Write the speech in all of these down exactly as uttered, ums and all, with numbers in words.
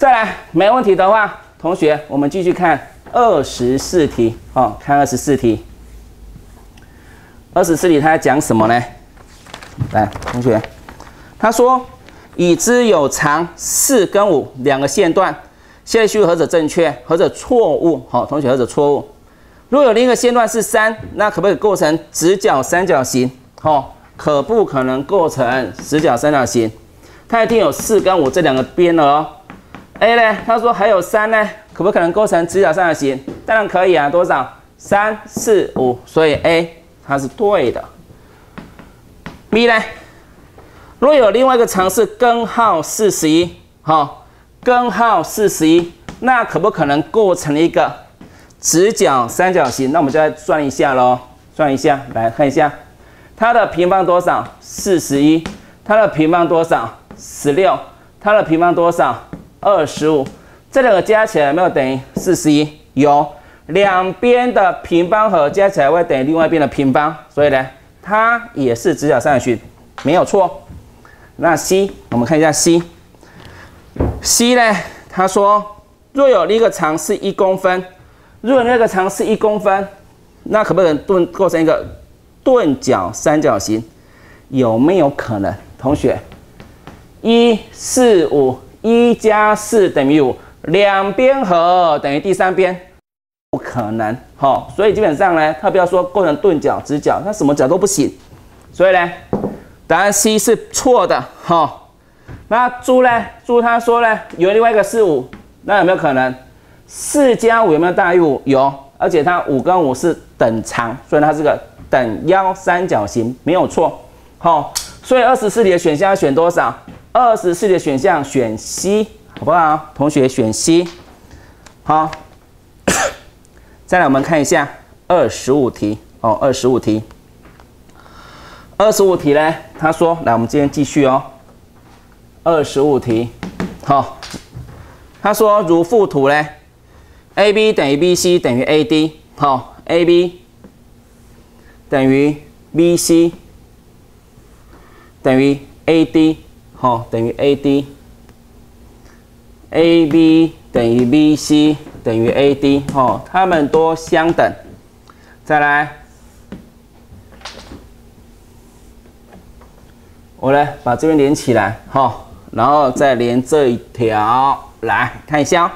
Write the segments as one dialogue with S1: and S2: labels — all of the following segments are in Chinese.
S1: 再来，没问题的话，同学，我们继续看二十四题。哦，看二十四题。二十四题他在讲什么呢？来，同学，他说已知有长四跟五两个线段，下列叙述何者正确，何者错误？好、哦，同学，何者错误？如果有另一个线段是三，那可不可以构成直角三角形？哦，可不可能构成直角三角形？它一定有四跟五这两个边了哦。A 呢？他说还有三呢，可不可能构成直角三角形？当然可以啊，多少？三、四、五，所以 A 它是对的。B 呢？若有另外一个常是根号四十一，好，根号四十一，那可不可能构成一个直角三角形？那我们就来算一下咯，算一下，来看一下，它的平方多少？四十一，它的平方多少？十六，它的平方多少？二十五，这两个加起来有没有等于四十一？有，两边的平方和加起来会等于另外一边的平方，所以呢，它也是直角三角形，没有错。那 C， 我们看一下 C，C 呢，他说若有另一个长是一公分，若有那个长是一公分，那可不可能构成一个钝角三角形？有没有可能？同学，一、四、五。一加四等于五，两边和等于第三边，不可能，好、哦，所以基本上呢，它不要说构成钝角、直角，它什么角都不行，所以呢，答案 C 是错的，哈、哦。那猪呢？猪他说呢，有另外一个是五，那有没有可能？四加五有没有大于五？有，而且它五跟五是等长，所以它是个等腰三角形，没有错，好、哦。所以二十四题的选项要选多少？二十四题的选项选 C， 好不好？同学选 C。好，再来我们看一下二十五题哦，二十五题。二十五题呢，他说，来，我们今天继续哦。二十五题，好，他说如附图呢 ，A B 等于 B C 等于 A D， 好 ，A B 等于 B C 等于 A D。好，等于 A D，A B 等于 B C 等于 A D， 哦，它们都相等。再来，我呢把这边连起来，哈、哦，然后再连这一条，来看一下、哦。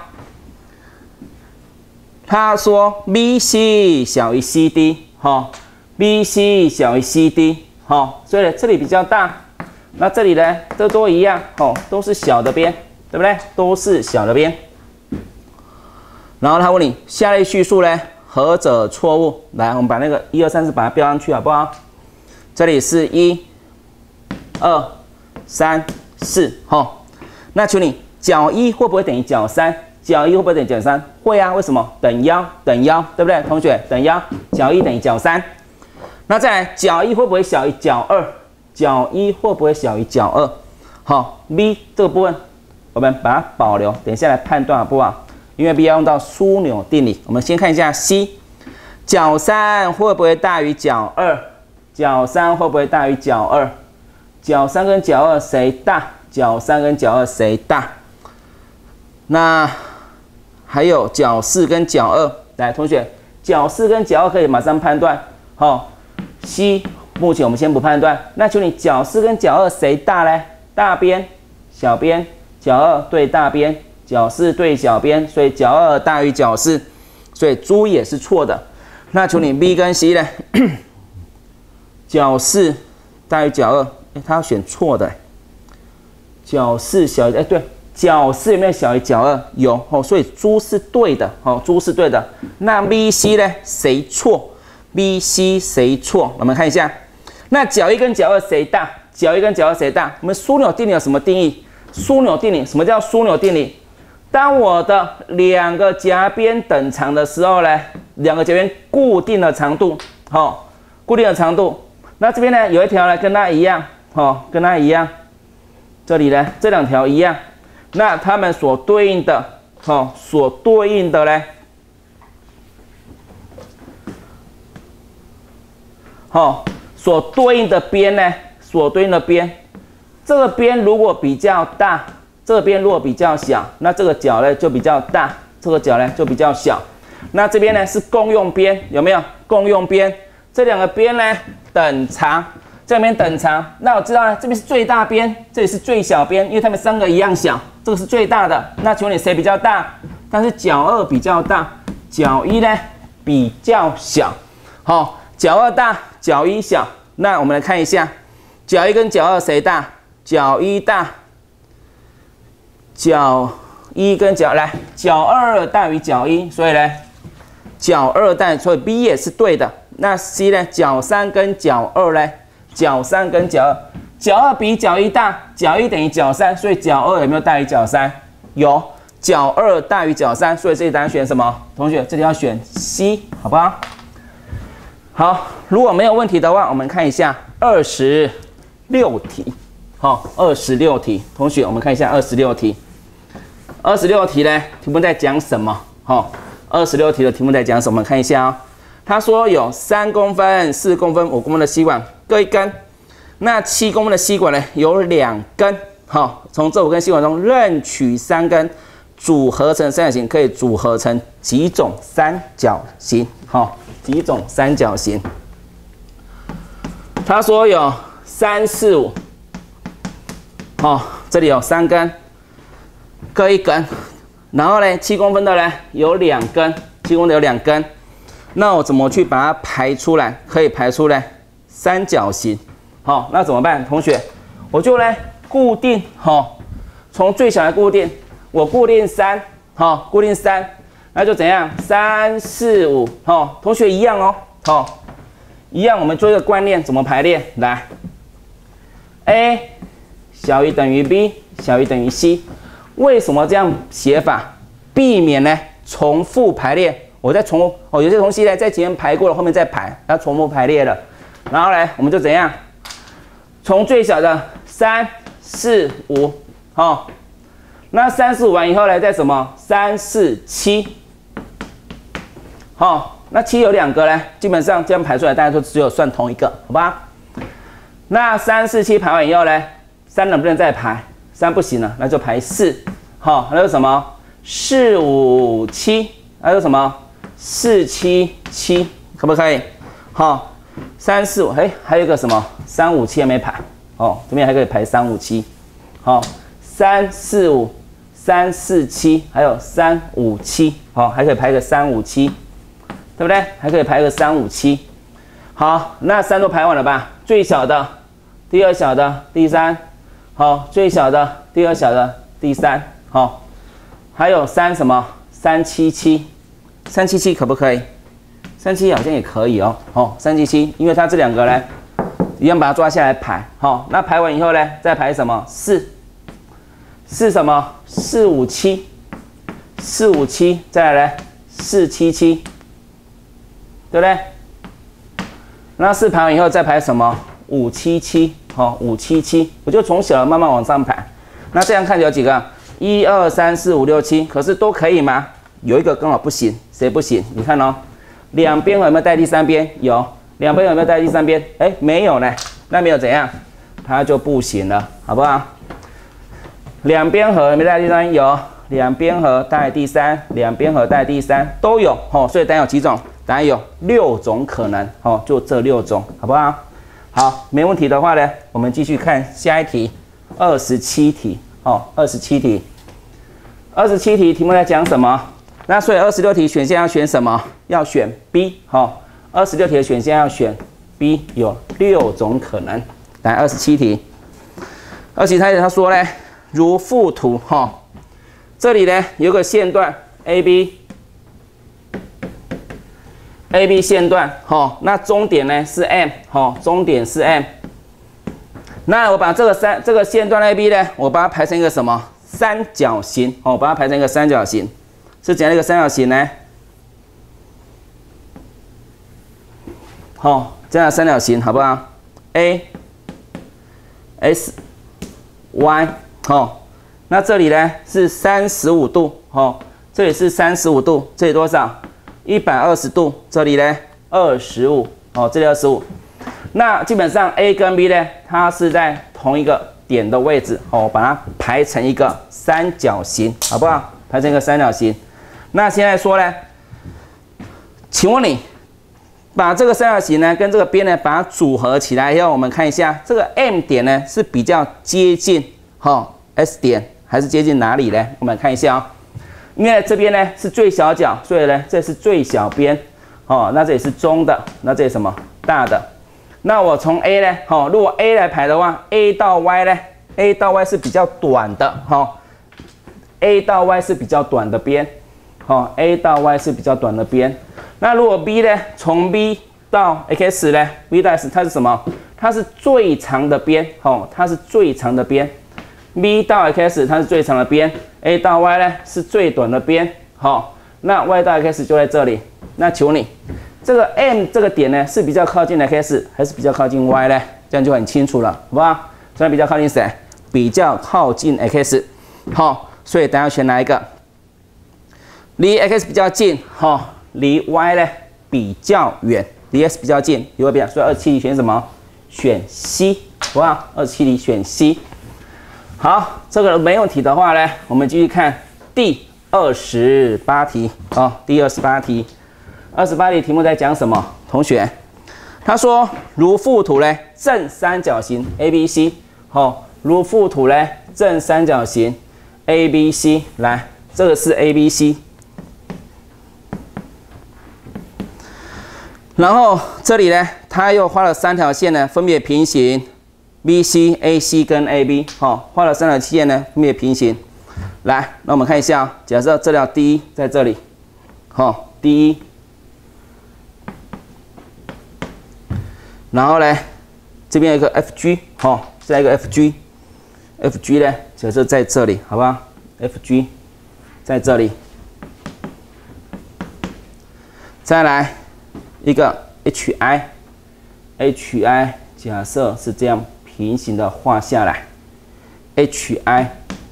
S1: 他说 B C 小于 C D， 哈、哦、，B C 小于 C D， 好、哦，所以这里比较大。那这里呢，这都一样哦，都是小的边，对不对？都是小的边。然后他问你，下列叙述呢，何者错误？来，我们把那个一二三四把它标上去，好不好？这里是一、二、三、四，好。那求你，角一会不会等于角三？角一会不会等于角三？会啊，为什么？等腰，等腰，对不对？同学，等腰，角一等于角三。那再来，角一会不会小于角二？角一会不会小于角二？好 ，B 这个部分我们把它保留，等一下来判断好不好？因为 B 要用到枢纽定理。我们先看一下 C， 角三会不会大于角二？角三会不会大于角二？角三跟角二谁大？角三跟角二谁大？那还有角四跟角二，来，同学，角四跟角二可以马上判断。好 ，C。目前我们先不判断，那求你角四跟角二谁大呢？大边、小边，角二对大边，角四对小边，所以角二大于角四，所以猪也是错的。那求你 B 跟 C 呢？角四大于角二，哎，他要选错的。角四小于，哎，对，角四有没有小于角二？有哦，所以猪是对的，哦，猪是对的。那 B、C 呢？谁错 ？B、C 谁错？我们看一下。那角一跟角二谁大？角一跟角二谁大？我们枢纽定理有什么定义？枢纽定理，什么叫枢纽定理？当我的两个夹边等长的时候呢，两个夹边固定的长度，好、哦，固定的长度。那这边呢有一条呢跟它一样，哦，跟它一样。这里呢这两条一样，那它们所对应的，哦，所对应的呢，好、哦。所对应的边呢？所对应的边，这个边如果比较大， 这边如果比较小，那这个角呢就比较大，这个角呢就比较小。那这边呢是共用边，有没有？共用边，这两个边呢等长，这边等长。那我知道呢，这边是最大边，这里是最小边，因为它们三个一样小，这个是最大的。那请问你谁比较大？但是角二比较大，角一呢比较小。好、哦，角二大，角一小。那我们来看一下，角一跟角二谁大？角一大。角一跟角来，角二大于角一，所以呢，角二大，所以 B 也是对的。那 C 呢？角三跟角二呢？角三跟角二，角二比角一大，角一等于角三，所以角二有没有大于角三？有，角二大于角三，所以这里答案选什么？同学，这里要选 C， 好不好？好，如果没有问题的话，我们看一下二十六题。好，二十六题，同学，我们看一下二十六题。二十六题呢，题目在讲什么？好，二十六题的题目在讲什么？我们看一下哦。他说有三公分、四公分、五公分的吸管各一根，那七公分的吸管呢有两根。好，从这五根吸管中任取三根，组合成三角形，可以组合成几种三角形？好，几种三角形？他说有三四五，好，这里有三根。各一根，然后呢，七公分的呢有两根，七公分的有两根，那我怎么去把它排出来？可以排出来三角形。好，那怎么办？同学，我就呢固定，好，从最小的固定，我固定三，好，固定三，那就怎样？三四五，好，同学一样哦，好，一样，我们做一个观念，怎么排列？来 ，A 小于等于 B， 小于等于 C。为什么这样写法？避免呢重复排列。我再重复哦，有些东西呢在前面排过了，后面再排，要重复排列了。然后呢，我们就怎样？从最小的三四五，好，那三四五完以后呢，再什么？三四七，好，那七有两个呢，基本上这样排出来，大家都只有算同一个，好吧？那三四七排完以后呢，三能不能再排？三不行了，那就排四。好，还有什么？四五七，还有什么？四七七，可不可以？好，三四五，哎，还有一个什么？三五七还没排。哦，这边还可以排三五七。好，三四五，三四七，还有三五七。好，还可以排个三五七，对不对？还可以排个三五七。好，那三都排完了吧？最小的，第二小的，第三。好，最小的，第二小的，第三，好，还有三什么？三七七，三七七可不可以？三七好像也可以哦。哦，三七七，因为它这两个呢，一样把它抓下来排。好，那排完以后呢，再排什么？四，四什么？四五七，四五七，再来呢，四七七，对不对？那四排完以后再排什么？五七七。好，五七七，我就从小慢慢往上排。那这样看有几个？一二三四五六七，可是都可以吗？有一个刚好不行，谁不行？你看哦，两边有没有带第三边？有，两边有没有带第三边？哎，没有呢，那没有怎样？它就不行了，好不好？两边合有没有带第三？有，两边合带第三，两边合带第三都有。哦，所以答案有几种？答案有六种可能。哦，就这六种，好不好？好，没问题的话呢，我们继续看下一题，二十七题。哦，二十七题，二十七题题目在讲什么？那所以二十六题选项要选什么？要选 B。好，二十六题的选项要选 B， 有六种可能。来，二十七题，二十七题他说呢，如附图。哈、哦，这里呢有个线段 A B。A B 线段，好、哦，那终点呢是 M， 好、哦，终点是 M。那我把这个三这个线段 A B 呢，我把它排成一个什么三角形？哦，我把它排成一个三角形，是怎样的一个三角形呢？好、哦，这样的三角形好不好 ？A S Y， 好、哦，那这里呢是三十五度，哦，这里是三十五度，这里多少？一百二十度，这里呢二十五，哦，这里二十五。那基本上 A 跟 B 呢，它是在同一个点的位置，哦，把它排成一个三角形，好不好？排成一个三角形。那现在说呢，请问你把这个三角形呢跟这个边呢把它组合起来以后，我们看一下这个 M 点呢是比较接近哈、哦、S 点，还是接近哪里呢？我们看一下哦。因为这边呢是最小角，所以呢这是最小边，哦，那这里是中的，那这里什么大的？那我从 A 呢，哦，如果 A 来排的话 ，A 到 Y 呢 ，A 到 Y 是比较短的，哈、哦、，A 到 Y 是比较短的边，哦 ，A 到 Y 是比较短的边。那如果 B 呢，从 B 到 X 呢 ，B 到 X 它是什么？它是最长的边，哦，它是最长的边。B 到 X 它是最长的边 ，A 到 Y 呢是最短的边，好、哦，那 Y 到 X 就在这里。那求你，这个 M 这个点呢是比较靠近 X 还是比较靠近 Y 呢？这样就很清楚了，好不好？这样比较靠近谁？比较靠近 X， 好、哦，所以等下选哪一个？离 X 比较近，好、哦，离 Y 呢比较远，离 X 比较近，有没有变？所以二十七题选什么？选 C， 好不好？二十七题选 C。好，这个没问题的话呢，我们继续看第二十八题啊、哦。第二十八题，二十八题题目在讲什么？同学，他说如附图呢，正三角形 A B C， 好、哦，如附图呢，正三角形 A B C， 来，这个是 A B C， 然后这里呢，他又画了三条线呢，分别平行。B C、A C 跟 A B， 好、哦，画了三条线呢，分别平行。来，那我们看一下、哦，假设这条 D 在这里，好、哦、，D， 然后呢，这边有一个 F G， 好、哦，再一个 F G，F G 呢，假设在这里，好不好 ？F G 在这里，再来一个 H I，H I 假设是这样。平行的画下来 ，H I，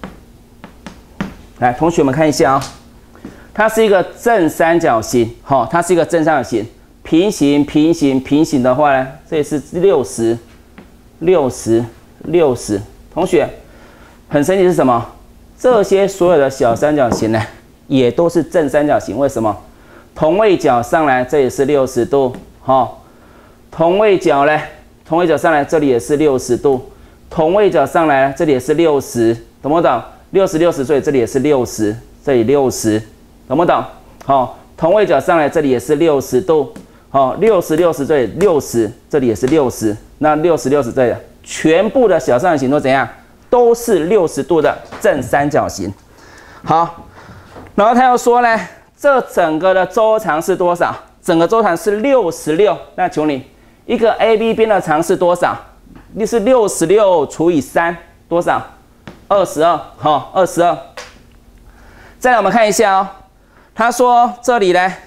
S1: 来，同学们看一下哦，它是一个正三角形，好、哦，它是一个正三角形，平行、平行、平行的话呢，这里是六十、六十、六十。同学，很神奇是什么？这些所有的小三角形呢，也都是正三角形，为什么？同位角上来，这里是六十度，好、哦，同位角呢？同位角上来，这里也是六十度；同位角上来，这里也是六十，懂不懂？六十、六十，所以这里也是六十，这里六十，懂不懂？好、哦，同位角上来，这里也是六十度，好、哦，六十、六十，这里六十，这里也是六十，那六十、六十，这里全部的小三角形都怎样？都是六十度的正三角形。好，然后他又说呢，这整个的周长是多少？整个周长是六十六，那求你。一个 A B 边的长是多少？是六十六除以三，多少？二十二，好，二十二。再来我们看一下哦，他说这里呢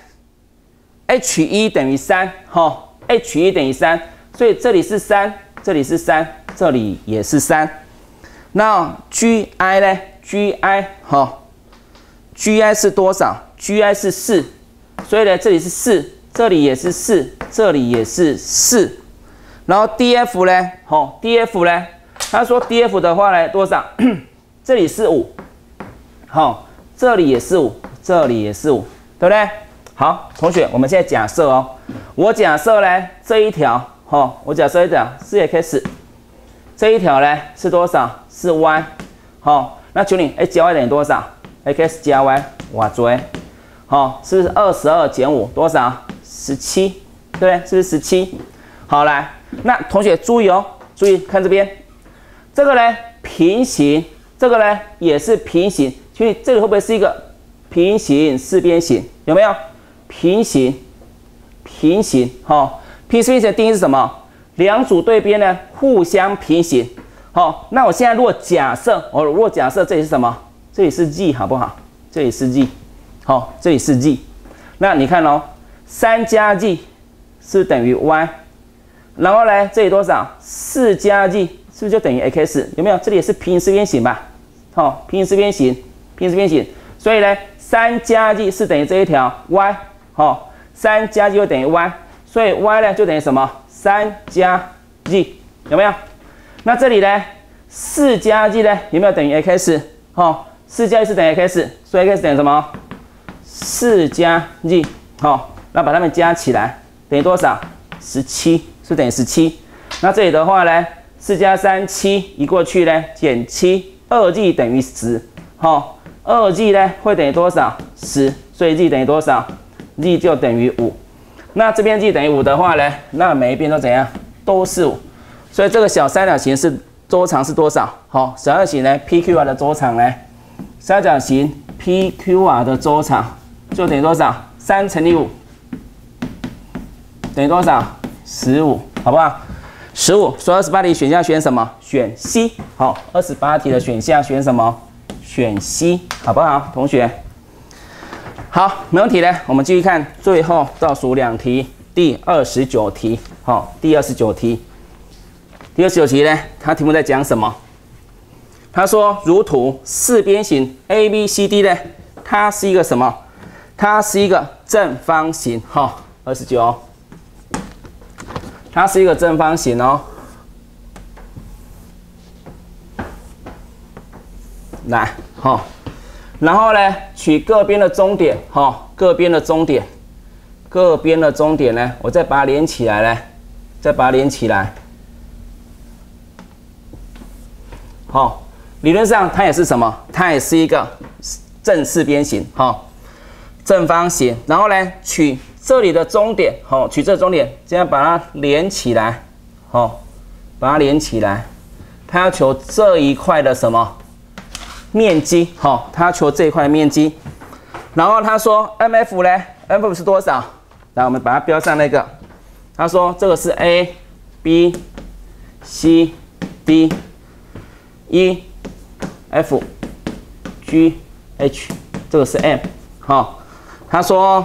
S1: ，H 一 等于三，哈 ，H 一 等于三，所以这里是三，这里是三，这里也是三。那 G I 呢 ？G I 哈 ，G I 是多少 ？G I 是四，所以呢这里是四。这里也是四，这里也是四，然后 D F 呢？好、哦、，D F 呢？他说 D F 的话呢多少？这里是五，好、哦，这里也是五，这里也是五，对不对？好，同学，我们现在假设哦，我假设呢这一条，好、哦，我假设一条是 X， 这一条呢是多少？是 Y， 好、哦，那求你 x 加 Y 等于多少 ？X 加 Y， 哇追，好、哦，是不是二十二减五多少？十七，对不对？是不是十七？好，来，那同学注意哦，注意看这边，这个呢平行，这个呢也是平行，所以这个会不会是一个平行四边形？有没有？平行，平行，好、哦，平行的定义是什么？两组对边呢互相平行。好、哦，那我现在如果假设，我如果假设这里是什么？这里是 G， 好不好？这里是 G， 好、哦，这里是 G， 那你看哦。三加 G 是等于 Y， 然后呢，这里多少？四加 G 是不是就等于 X？ 有没有？这里也是平行四边形吧？好、哦，平行四边形，平行四边形。所以呢，三加 G 是等于这一条 Y， 好、哦，三加 G 就等于 Y， 所以 Y 呢就等于什么？三加 G， 有没有？那这里呢， 四加 g 呢有没有等于 x？ 哦，四加一是等于 x， 所以 x 等于什么？四加 g。好，那把它们加起来等于多少？十七，是等于十七。那这里的话呢，四加三七移过去呢，减七，二 g 等于十。好，二 g 呢会等于多少？十，所以 g 等于多少 ？g 就等于五。那这边 g 等于五的话呢，那每一边都怎样？都是五。所以这个小三角形是周长是多少？好，小三角形呢 P Q R 的周长呢，三角形 P Q R 的周长就等于多少？三乘以五等于多少？十五，好不好？十五，所以二十八题选项选什么？选 C。好，二十八题的选项选什么？选 C， 好不好，同学？好，没问题呢。我们继续看最后倒数两题，第二十九题。好，第二十九题，第二十九题呢，它题目在讲什么？他说，如图四边形 A B C D 呢，它是一个什么？它是一个正方形。好，二十九。它是一个正方形哦。来，好，然后呢，取各边的中点，好，各边的中点，各边的中点呢，我再把它连起来呢，再把它连起来。好，理论上它也是什么？它也是一个正四边形，好，正方形。然后呢，取这里的中点，好，取这中点，这样把它连起来，好，把它连起来。它要求这一块的什么面积？好，它要求这一块的面积。然后他说 M F 呢 ？M F 是多少？来，我们把它标上那个。他说这个是 A、B、C、D、E、F、G、H， 这个是 M。好，他说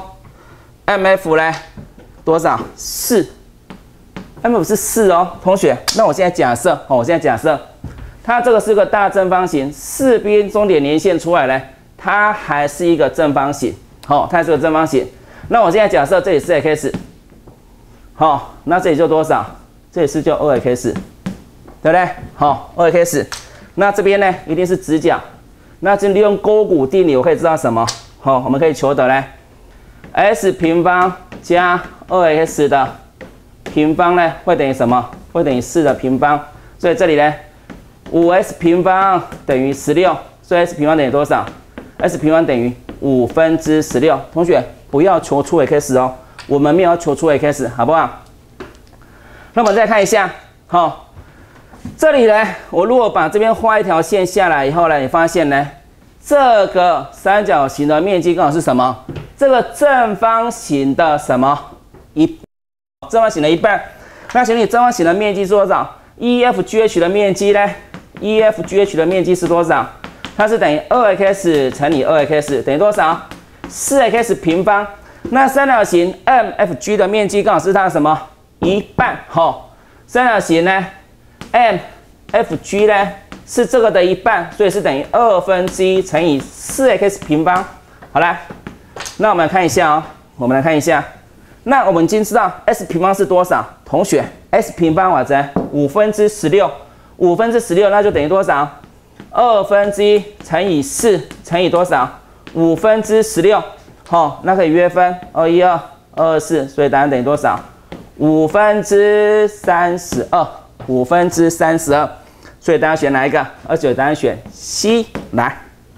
S1: M F 呢多少？四。M F 是四哦，同学。那我现在假设，哦，我现在假设，它这个是个大正方形，四边中点连线出来呢，它还是一个正方形。好，它是个正方形。那我现在假设这里是 x， 好，那这里就多少？这里是就 二 x， 对不对？好， 二 x。那这边呢，一定是直角。那就利用勾股定理，我可以知道什么？好，我们可以求得呢 ，s 平方加 二 x 的平方呢，会等于什么？会等于四的平方。所以这里呢，五 s 平方等于十六，所以 s 平方等于多少 ？s 平方等于五分之十六。同学不要求出 x 哦，我们没有要求出 x， 好不好？那我们再看一下，好，这里呢，我如果把这边画一条线下来以后呢，你发现呢，这个三角形的面积刚好是什么？这个正方形的什么一？正方形的一半。那请问你正方形的面积是多少 ？E F G H 的面积呢 ？E F G H 的面积是多少？它是等于 二 x 乘以 二 x 等于多少？ 四 x 平方。那三角形 M F G 的面积刚好是它的什么？一半。好、哦，三角形呢 M F G 呢是这个的一半，所以是等于二分之一乘以 四 x 平方。好啦，那我们来看一下哦，我们来看一下。那我们已经知道 s 平方是多少？同学 ，s 平方我在五分之十六，五分之十六那就等于多少？二分之一乘以四乘以多少？五分之十六。好，那可以约分，二一二，二四，所以答案等于多少？五分之三十二，五分之三十二。所以大家选哪一个？二十九答案选 C。来，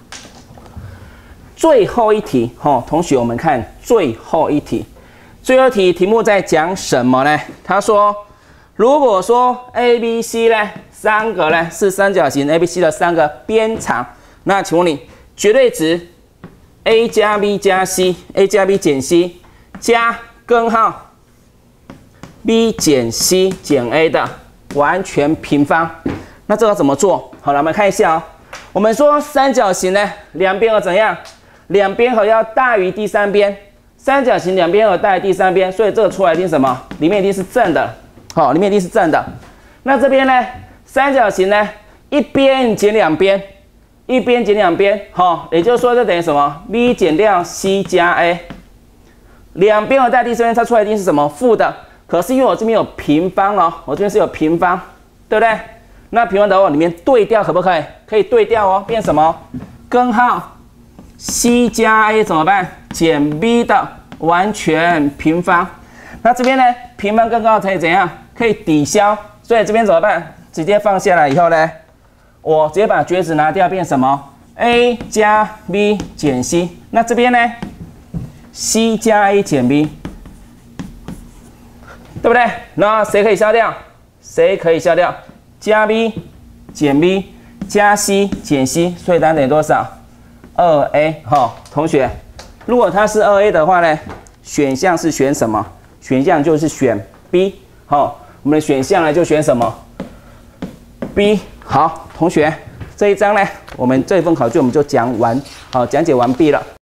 S1: 最后一题，哈，同学，我们看最后一题。最后一题题目在讲什么呢？他说，如果说 A、B、C 呢，三个呢是三角形 A、B、C 的三个边长，那请问你绝对值 A 加 B 加 C，A 加 B 减 C 加根号 B 减 C 减 A 的完全平方，那这个怎么做？好了，我们看一下哦。我们说三角形呢，两边和怎样？两边和要大于第三边。三角形两边和大于第三边，所以这个出来一定什么？里面一定是正的，好、哦，里面一定是正的。那这边呢？三角形呢？一边减两边，一边减两边，好、哦，也就是说这等于什么 ？B 减掉 C 加 A， 两边和大于第三边，它出来一定是什么？负的。可是因为我这边有平方哦，我这边是有平方，对不对？ 那平方得二里面对调可不可以？可以对调哦，变什么？根号 c 加 a 怎么办？减 b 的完全平方。那这边呢，平方根号可以怎样？可以抵消，所以这边怎么办？直接放下来以后呢，我直接把绝子拿掉，变什么 ？a 加 b 减 c。那这边呢 ，c 加 a 减 b， 对不对？那谁可以消掉？谁可以消掉？加 b 减 b 加 c 减 c， 所以答案等于多少？ 二 a。好，同学，如果它是 二 a 的话呢，选项是选什么？选项就是选 B。好，我们的选项呢就选什么 ？B。好，同学，这一章呢，我们这份考卷我们就讲完，好，讲解完毕了。